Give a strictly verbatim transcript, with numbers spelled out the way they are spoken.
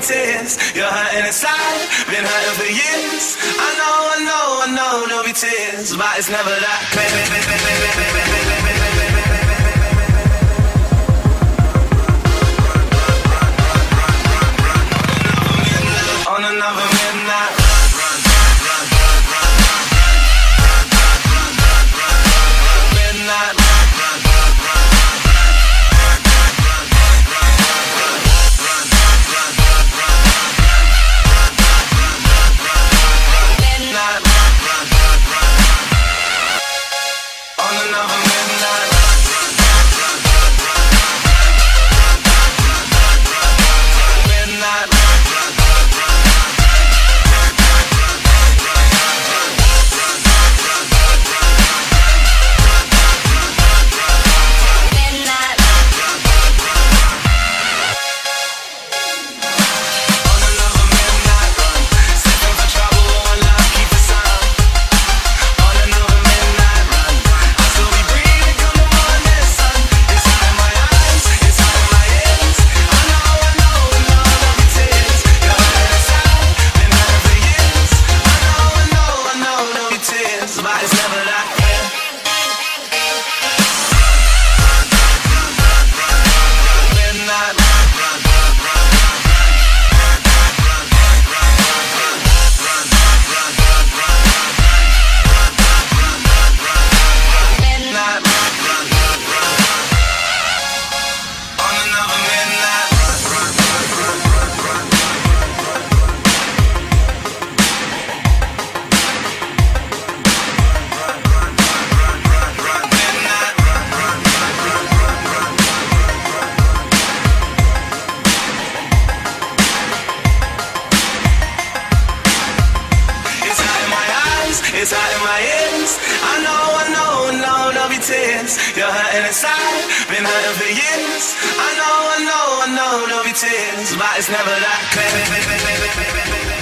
tears. You're hurting inside, been hurting for years. I know, I know, I know there'll be tears, but it's never that clear. On another midnight run, run, run, run, run, midnight run, run, run, midnight on another midnight. It's hot in my ears. I know, I know, I know there'll be tears. You're hurting inside, been hurting for years. I know, I know, I know there'll be tears, but it's never that clear.